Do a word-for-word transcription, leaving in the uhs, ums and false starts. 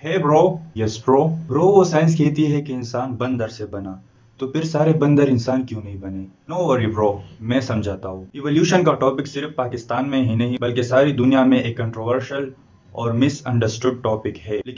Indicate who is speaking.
Speaker 1: हे bro. Yes bro. Bro वो science कहती है कि इंसान बंदर से बना, तो फिर सारे बंदर इंसान क्यों नहीं बने? नो वरी ब्रो, मैं समझाता हूँ। इवोल्यूशन का टॉपिक सिर्फ पाकिस्तान में ही नहीं बल्कि सारी दुनिया में एक कंट्रोवर्शियल और मिसअंडरस्टूड टॉपिक है।